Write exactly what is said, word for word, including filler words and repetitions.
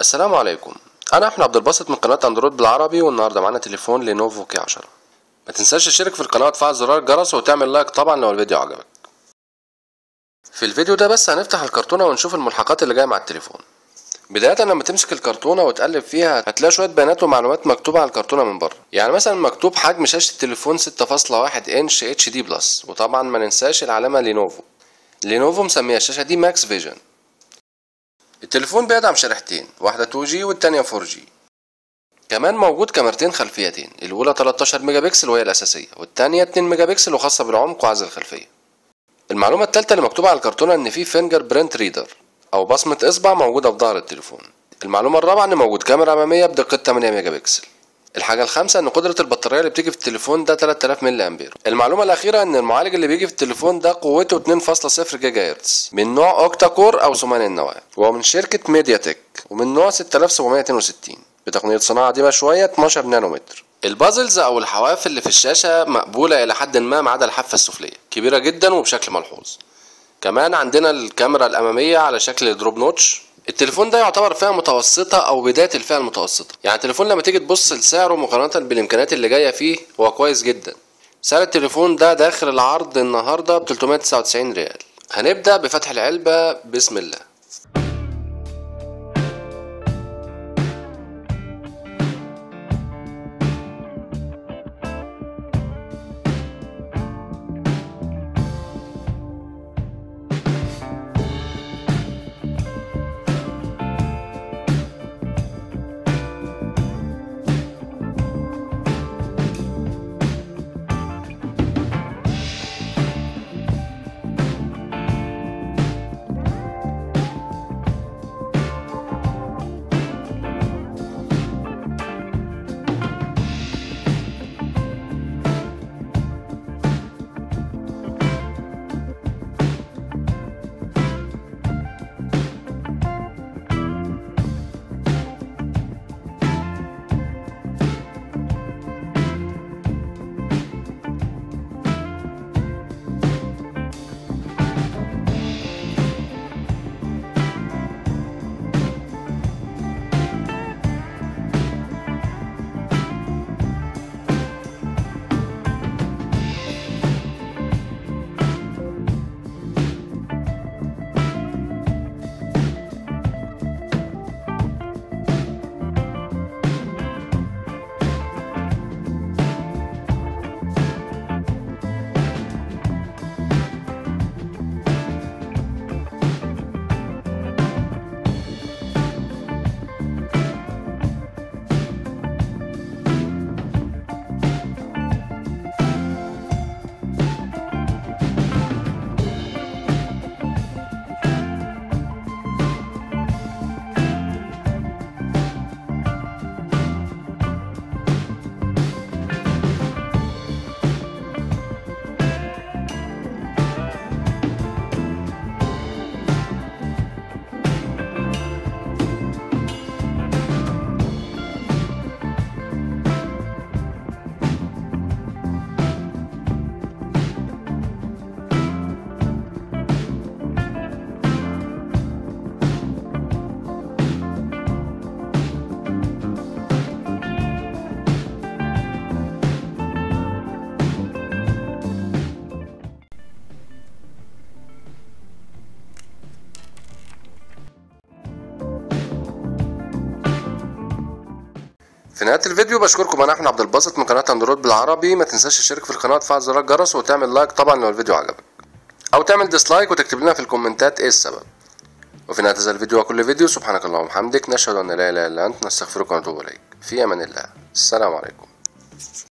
السلام عليكم. انا احمد عبد الباسط من قناه اندرويد بالعربي، والنهارده معانا تليفون لينوفو كي عشرة. ما تنساش تشترك في القناه وتفعل زرار الجرس وتعمل لايك طبعا لو الفيديو عجبك. في الفيديو ده بس هنفتح الكرتونه ونشوف الملحقات اللي جايه مع التليفون. بدايه لما تمسك الكرتونه وتقلب فيها هتلاقي شويه بيانات ومعلومات مكتوبه على الكرتونه من بره. يعني مثلا مكتوب حجم شاشه التليفون ستة فاصلة واحد انش اتش دي بلس، وطبعا ما ننساش العلامه لينوفو. لينوفو مسميه الشاشه دي ماكس فيجن. التليفون بيدعم شريحتين، واحده تو جي والتانيه فور جي. كمان موجود كاميرتين خلفيتين، الاولى تلتاشر ميجا بكسل وهي الاساسيه، والتانيه اتنين ميجا بكسل وخاصه بالعمق وعزل الخلفيه. المعلومه الثالثه اللي مكتوبه على الكرتونه ان في فينجر برينت ريدر او بصمه اصبع موجوده في ظهر التليفون. المعلومه الرابعه ان موجود كاميرا اماميه بدقه تمانية ميجا بكسل. الحاجه الخامسه ان قدره البطاريه اللي بتيجي في التليفون ده تلات آلاف ملي امبير. المعلومه الاخيره ان المعالج اللي بيجي في التليفون ده قوته اتنين فاصلة صفر جيجا هرتز من نوع اوكتا كور او ثماني النواه، وهو من شركه ميديا تك ومن نوع ستة آلاف وسبعمية اتنين وستين بتقنيه صناعه قديمه شويه اتناشر نانومتر. البازلز او الحواف اللي في الشاشه مقبوله الى حد ما ما عدا الحافه السفليه كبيره جدا وبشكل ملحوظ. كمان عندنا الكاميرا الاماميه على شكل دروب نوتش. التليفون ده يعتبر فئه متوسطه او بدايه الفئه المتوسطه، يعني التليفون لما تيجي تبص لسعره مقارنه بالامكانيات اللي جايه فيه هو كويس جدا. سعر التليفون ده داخل العرض النهارده ب تلتمية وتسعة وتسعين ريال. هنبدا بفتح العلبه بسم الله. في نهايه الفيديو بشكركم. انا احمد عبد الباسط من قناه اندرويد بالعربي. ما تنساش تشترك في القناه وتفعل زرار الجرس وتعمل لايك طبعا لو الفيديو عجبك، او تعمل ديسلايك وتكتب لنا في الكومنتات ايه السبب. وفي نهايه هذا الفيديو وكل فيديو سبحانك اللهم وبحمدك نشهد ان لا اله الا انت نستغفرك ونتوب اليك. في امان الله. السلام عليكم.